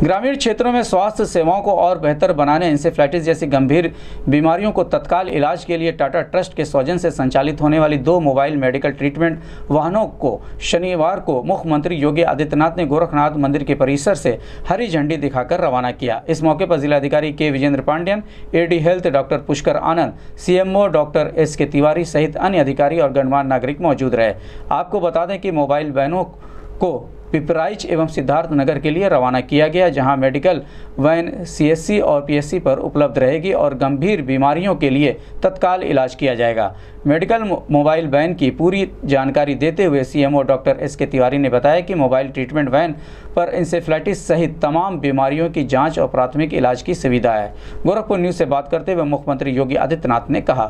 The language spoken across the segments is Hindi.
ग्रामीण क्षेत्रों में स्वास्थ्य सेवाओं को और बेहतर बनाने, इंसेफ्लाइटिस जैसी गंभीर बीमारियों को तत्काल इलाज के लिए टाटा ट्रस्ट के सौजन्य से संचालित होने वाली 2 मोबाइल मेडिकल ट्रीटमेंट वाहनों को शनिवार को मुख्यमंत्री योगी आदित्यनाथ ने गोरखनाथ मंदिर के परिसर से हरी झंडी दिखाकर रवाना किया। इस मौके पर जिलाधिकारी के Vijendra Pandian, AD health doctor Pushkar Anand, CMO doctor S K. Tiwari सहित अन्य अधिकारी और गणमान्य नागरिक मौजूद रहे। आपको बता दें कि मोबाइल वैनों को पिपराइच एवं सिद्धार्थ नगर के लिए रवाना किया गया, जहां मेडिकल वैन सीएससी और पीएससी पर उपलब्ध रहेगी और गंभीर बीमारियों के लिए तत्काल इलाज किया जाएगा। मेडिकल मोबाइल वैन की पूरी जानकारी देते हुए सीएमओ डॉक्टर एस.के. तिवारी ने बताया कि मोबाइल ट्रीटमेंट वैन पर इंसेफ्लाइटिस सहित तमाम बीमारियों की जांच और प्राथमिक इलाज की सुविधा है। गोरखपुर न्यूज़ से बात करते हुए मुख्यमंत्री योगी आदित्यनाथ ने कहा,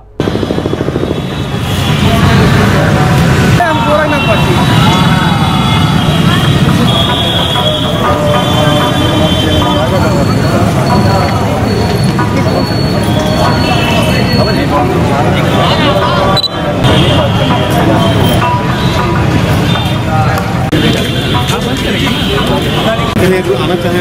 आना चाहें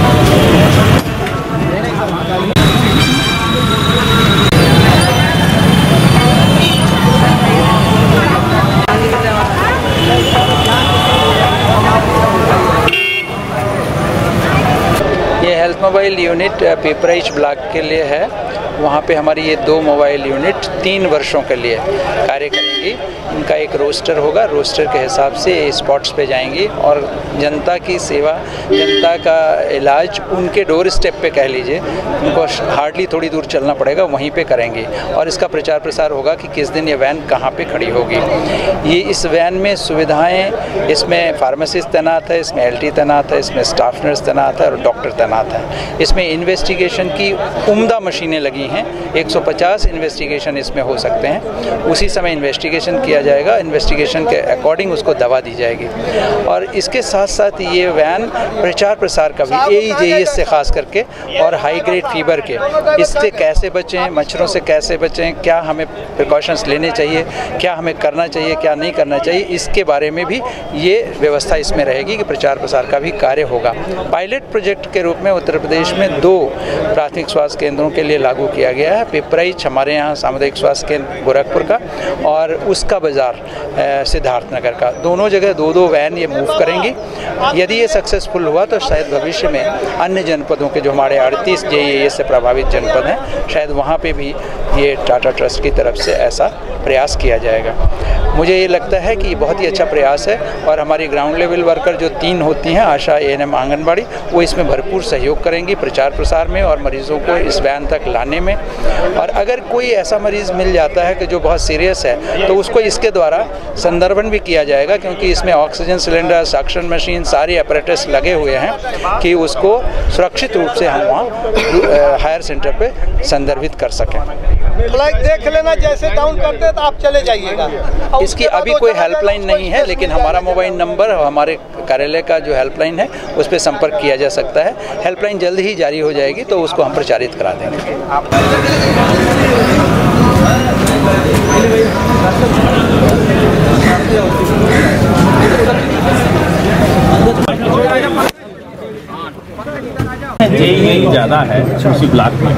ये health mobile unit Pipraich block के लिए है। वहाँ पे हमारी ये 2 मोबाइल यूनिट 3 वर्षों के लिए कार्य करेंगी। इनका एक रोस्टर होगा, रोस्टर के हिसाब से स्पॉट्स पे जाएंगी और जनता की सेवा, जनता का इलाज उनके डोर स्टेप पे कह लीजिए, उनको हार्डली थोड़ी दूर चलना पड़ेगा, वहीं पे करेंगे। और इसका प्रचार प्रसार होगा कि किस दिन ये वैन कहाँ पे खड़ी होगी। ये इस वैन में सुविधाएँ, इसमें फार्मासिस्ट तैनात है, इसमें LT तैनात है, इसमें स्टाफ नर्स तैनात है और डॉक्टर तैनात है। इसमें इन्वेस्टिगेशन की उम्दा मशीनें लगी हैं, 150 इन्वेस्टिगेशन इसमें हो सकते हैं। उसी समय इन्वेस्टिगेशन किया जाएगा, इन्वेस्टिगेशन के अकॉर्डिंग उसको दवा दी जाएगी। और इसके साथ साथ ये वैन प्रचार प्रसार का भी AEJS से खास करके और हाई ग्रेड फीवर के, इससे कैसे बचें, मच्छरों से कैसे बचें, क्या हमें प्रिकॉशंस लेने चाहिए, क्या हमें करना चाहिए, क्या नहीं करना चाहिए, इसके बारे में भी ये व्यवस्था इसमें रहेगी कि प्रचार प्रसार का भी कार्य होगा। पायलट प्रोजेक्ट के रूप में उत्तर प्रदेश में 2 प्राथमिक स्वास्थ्य केंद्रों के लिए लागू किया गया है। पिपराइच हमारे यहाँ सामुदायिक स्वास्थ्य केंद्र गोरखपुर का और उसका बाजार सिद्धार्थ नगर का, दोनों जगह 2-2 वैन ये मूव करेंगी। यदि ये सक्सेसफुल हुआ तो शायद भविष्य में अन्य जनपदों के जो हमारे 38 JEA से प्रभावित जनपद हैं, शायद वहाँ पे भी ये टाटा ट्रस्ट की तरफ से ऐसा प्रयास किया जाएगा। मुझे ये लगता है कि ये बहुत ही अच्छा प्रयास है और हमारी ग्राउंड लेवल वर्कर जो 3 होती हैं, आशा, ANM, आंगनबाड़ी, वो इसमें भरपूर सहयोग करेंगी प्रचार प्रसार में और मरीज़ों को इस वैन तक लाने में। और अगर कोई ऐसा मरीज़ मिल जाता है कि जो बहुत सीरियस है तो उसको इसके द्वारा संदर्भन भी किया जाएगा, क्योंकि इसमें ऑक्सीजन सिलेंडर, सक्शन मशीन, सारे अपरेटस लगे हुए हैं कि उसको सुरक्षित रूप से हम वहाँ हायर सेंटर पे संदर्भित कर सकें। देख लेना, जैसे डाउन करते तो आप चले जाइएगा। इसकी अभी कोई हेल्पलाइन नहीं है, लेकिन हमारा मोबाइल नंबर और हमारे कार्यालय का जो हेल्पलाइन है उस पर संपर्क किया जा सकता है। हेल्पलाइन जल्द ही जारी हो जाएगी तो उसको हम प्रचारित करा देंगे। JEA ज़्यादा है उसी ब्लॉक में।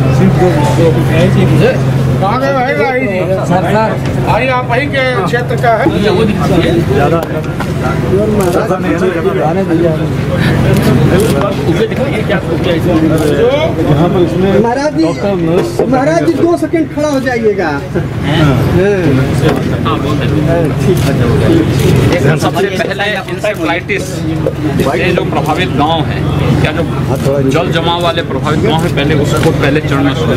आप वहीं के क्षेत्र का है। महाराज जी 2 सेकंड खड़ा हो जाइएगा। सबसे पहले इंसेफ्लाइटिस ये जो प्रभावित गांव है, क्या जो जल जमाव वाले प्रभावित गांव है, पहले उसको पहले चढ़ना शुरू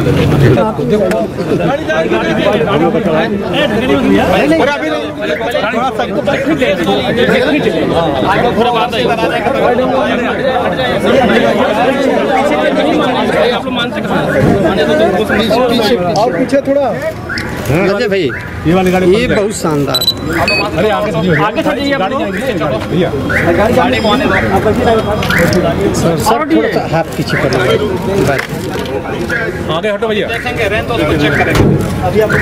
और पीछे थोड़ा भाई, ये वाली गाड़ी, ये बहुत शानदार। अरे आगे चलिए सर थोड़ा सा हाथ पीछे कर, आगे हटो भैया। देखेंगे रेंज तो उसको चेक करेंगे। अभी आप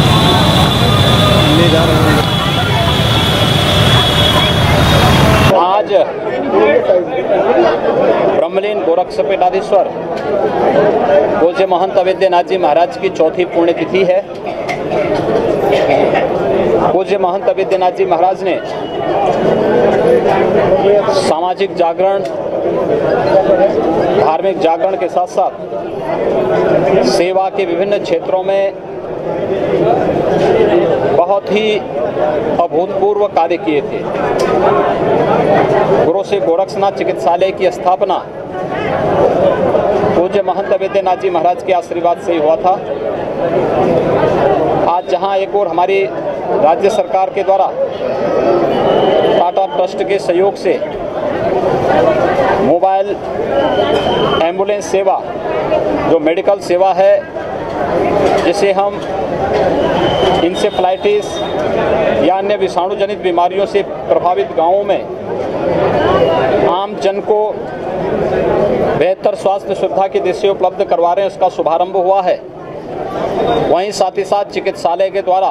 ले जा रहे हैं। आज ब्रह्मलीन गोरक्षपीठाधीश्वर पूज्य महंत अवेद्यनाथ जी महाराज की चौथी पुण्यतिथि है। पूज्य महंत अवेद्यनाथ जी महाराज ने सामाजिक जागरण, धार्मिक जागरण के साथ साथ सेवा के विभिन्न क्षेत्रों में बहुत ही अभूतपूर्व कार्य किए थे। गुरु श्री गोरक्षनाथ चिकित्सालय की स्थापना पूज्य महंत अवेद्यनाथ जी महाराज के आशीर्वाद से ही हुआ था। आज जहां एक और हमारी राज्य सरकार के द्वारा टाटा ट्रस्ट के सहयोग से मोबाइल एम्बुलेंस सेवा, जो मेडिकल सेवा है, जिसे हम इंसेफ्लाइटिस या अन्य विषाणु जनित बीमारियों से प्रभावित गांवों में आम जन को बेहतर स्वास्थ्य सुविधा की दृष्टि उपलब्ध करवा रहे हैं, उसका शुभारंभ हुआ है। वहीं साथ ही साथ चिकित्सालय के द्वारा,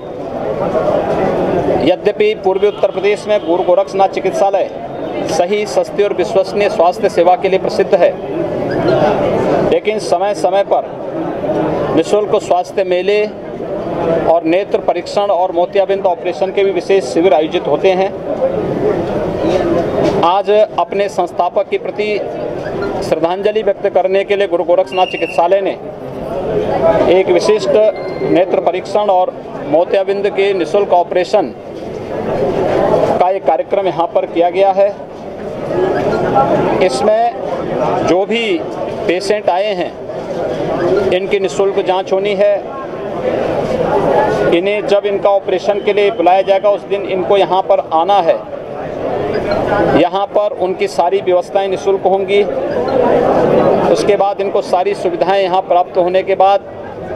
यद्यपि पूर्वी उत्तर प्रदेश में गुरु गोरक्षनाथ चिकित्सालय सही, सस्ती और विश्वसनीय स्वास्थ्य सेवा के लिए प्रसिद्ध है, लेकिन समय समय पर निःशुल्क स्वास्थ्य मेले और नेत्र परीक्षण और मोतियाबिंद ऑपरेशन के भी विशेष शिविर आयोजित होते हैं। आज अपने संस्थापक के प्रति श्रद्धांजलि व्यक्त करने के लिए गुरु गोरक्षनाथ चिकित्सालय ने एक विशिष्ट नेत्र परीक्षण और मोतियाबिंद के निःशुल्क ऑपरेशन का एक कार्यक्रम यहाँ पर किया गया है। इसमें जो भी पेशेंट आए हैं, इनकी निःशुल्क जांच होनी है। इन्हें जब इनका ऑपरेशन के लिए बुलाया जाएगा, उस दिन इनको यहाँ पर आना है। यहाँ पर उनकी सारी व्यवस्थाएं निःशुल्क होंगी। उसके बाद इनको सारी सुविधाएं यहाँ प्राप्त होने के बाद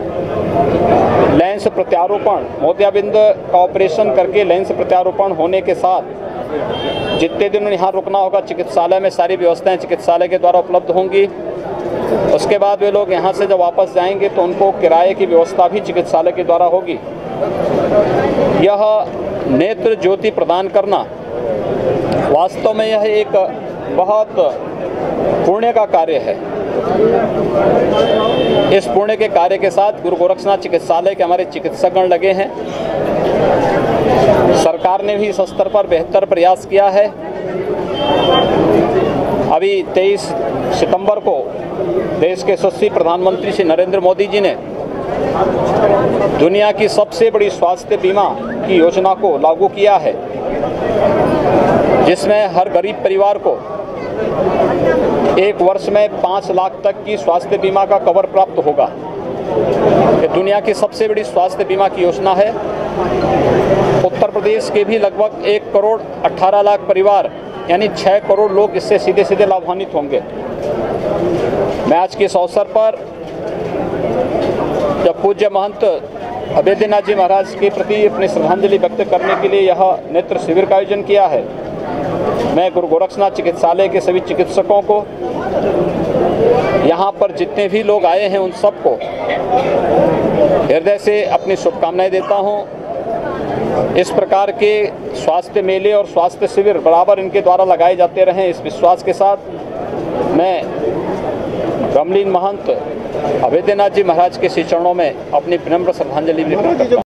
लेंस प्रत्यारोपण, मोतियाबिंद का ऑपरेशन करके लेंस प्रत्यारोपण होने के साथ जितने दिन यहाँ रुकना होगा चिकित्सालय में, सारी व्यवस्थाएं चिकित्सालय के द्वारा उपलब्ध होंगी। उसके बाद वे लोग यहाँ से जब वापस जाएंगे तो उनको किराए की व्यवस्था भी चिकित्सालय के द्वारा होगी। यह नेत्र ज्योति प्रदान करना वास्तव में यह एक बहुत पुण्य का कार्य है। इस पुण्य के कार्य के साथ गुरु गोरक्षनाथ चिकित्सालय के हमारे चिकित्सकगण लगे हैं। सरकार ने भी इस स्तर पर बेहतर प्रयास किया है। अभी 23 सितंबर को देश के यशस्वी प्रधानमंत्री श्री नरेंद्र मोदी जी ने दुनिया की सबसे बड़ी स्वास्थ्य बीमा की योजना को लागू किया है, जिसमें हर गरीब परिवार को एक वर्ष में 5 लाख तक की स्वास्थ्य बीमा का कवर प्राप्त होगा। ये दुनिया की सबसे बड़ी स्वास्थ्य बीमा की योजना है। उत्तर प्रदेश के भी लगभग 1 करोड़ 18 लाख परिवार, यानी 6 करोड़ लोग इससे सीधे सीधे लाभान्वित होंगे। मैं आज के इस अवसर पर जब पूज्य महंत अवेद्यनाथ जी महाराज के प्रति अपनी श्रद्धांजलि व्यक्त करने के लिए यह नेत्र शिविर का आयोजन किया है, मैं गुरु गोरक्षनाथ चिकित्सालय के सभी चिकित्सकों को, यहाँ पर जितने भी लोग आए हैं उन सबको हृदय से अपनी शुभकामनाएं देता हूँ। इस प्रकार के स्वास्थ्य मेले और स्वास्थ्य शिविर बराबर इनके द्वारा लगाए जाते रहें, इस विश्वास के साथ मैं ब्रह्मलीन महंत अवेद्यनाथ जी महाराज के श्री चरणों में अपनी विनम्र श्रद्धांजलि भी